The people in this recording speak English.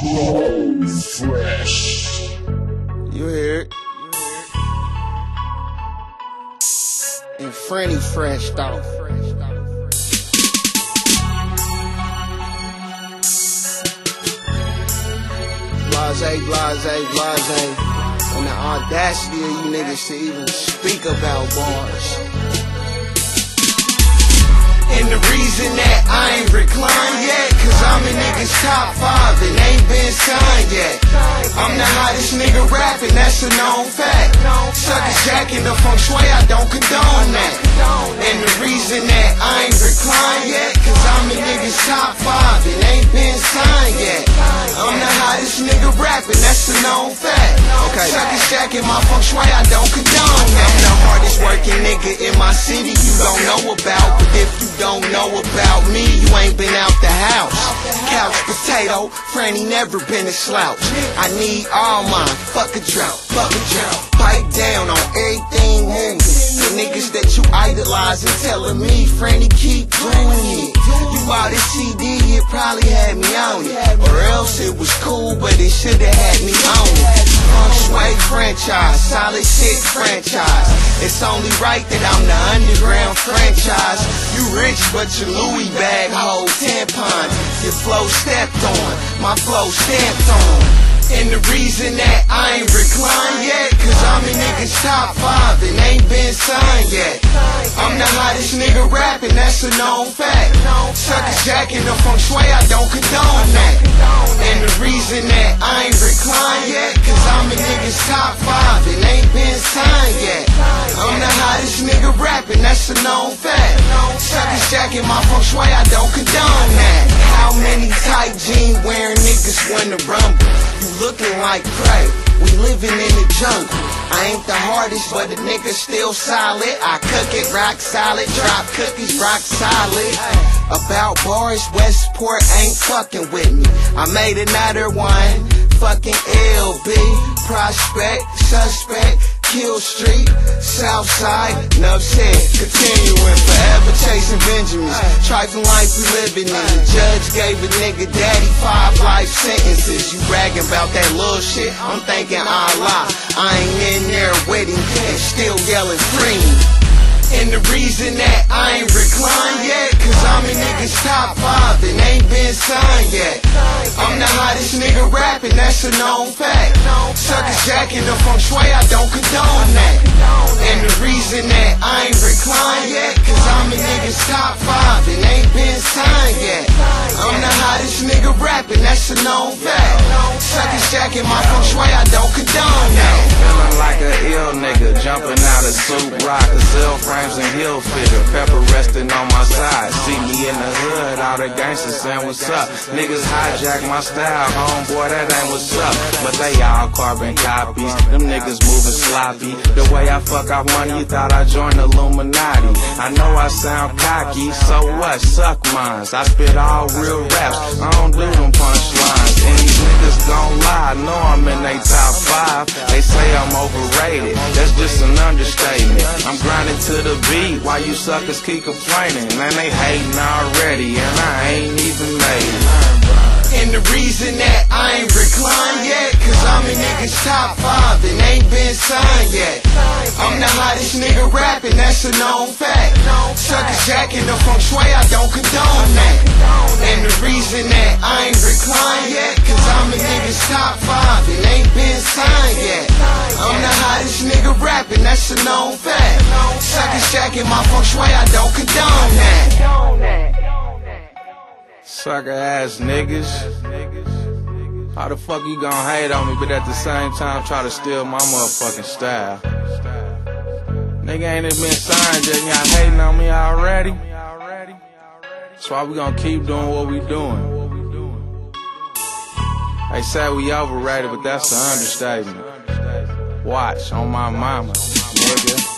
Fresh. You hear it? And Franny Fresh though. Blase. And the audacity of you niggas to even speak about bars. And the reason that I ain't reclined yet, cause I'm in niggas top 5 and ain't been signed yet. I'm the hottest nigga rapping, that's a known fact. Suckers jacking the feng shui, I don't condone that. And the reason that I ain't reclined yet, cause I'm in niggas top 5 and ain't been signed yet. I'm the hottest nigga rapping, that's a known fact. Suckers jacking my feng shui, I don't condone that. I'm the hardest working nigga in my city you don't know about, but if you don't know about me, you ain't been out the house. Couch potato, Franny never been a slouch. I need all mine, fuck a drought. Pipe down on everything moving. The niggas that you idolize and telling me, Franny, keep doing it. You bought a CD, it probably had me on it. Or else it was cool, but it should've had me on it. Feng Shui franchise, solid shit franchise. It's only right that I'm the underground franchise. You rich, but your Louis bag hold tampons. Your flow stepped on, my flow stamped on. And the reason that I ain't reclined yet, cause I'm in niggas top 5 and ain't been signed yet. I'm the hottest nigga rapping, that's a known fact. Suckers jacking the feng shui, I don't condone that. And the reason that I ain't reclined yet, cause I'm in niggas top 5 and ain't been signed yet. I'm the hottest nigga rapping, that's a known fact. Suckers jacking my feng shui, I don't condone that. How many tight jean wearing niggas wanna rumble? You looking like prey, we living in the jungle. I ain't the hardest, but the nigga still solid. I cook it rock solid, drop cookies rock solid. About bars, Westport ain't fucking with me. I made another one, fucking LB. Prospect, suspect, Kill Street, Southside, enough said. Continuing forever chasing Benjamins. Trifling life we living in. The judge gave a nigga daddy 5 life sentences. You bragging about that little shit, I'm thinking Allah. I ain't in there with him and still yelling free me. And the reason that I ain't reclined yet, cause I'm in niggas top 5 and ain't been signed yet. I'm the hottest nigga rapping, that's a known fact. Suckers jacking the feng shui, I don't condone that. And the reason that I ain't reclined yet, cause I'm in niggas top 5 and ain't been signed yet. I'm the hottest nigga rapping, that's a known fact. Suckers jacking my feng shui, I don't condone that. Feeling like a ill nigga, jumping out of suit, rock, a cell frames and heel fitter, pepper resting on my side. See me in the hood, all the gangsters saying what's up. Niggas hijack my style, homeboy, that ain't what's up. But they all carbon copies, them niggas moving sloppy. The way I fuck off money, you thought I joined Illuminati. I know I sound cocky, so what, suck mines. I spit all real raps, I don't do them punchlines. And these niggas gon' lie, I know I'm in they top 5. They say I'm overrated, that's just an understatement. I'm grinding to the beat, while you suckers keep complaining. Man, they hating already, and I ain't even made it. And the reason that I ain't reclined yet, cause I'm in niggas top 5 and ain't been signed yet. I'm the hottest nigga rapping, that's a known fact. Suckers jacking the feng shui, I don't condone that. And the reason that I ain't reclined yet, cause I'm in niggas top 5 and ain't been signed yet. I'm the hottest nigga rapping, that's a known fact. Suckers jacking my feng shui, I don't condone that. Sucker ass niggas. How the fuck you gon' hate on me, but at the same time try to steal my motherfucking style? Nigga ain't even been signed yet, y'all hating on me already? That's why we gon' keep doing what we doing. They say we overrated, but that's an understatement. Watch on my mama, nigga.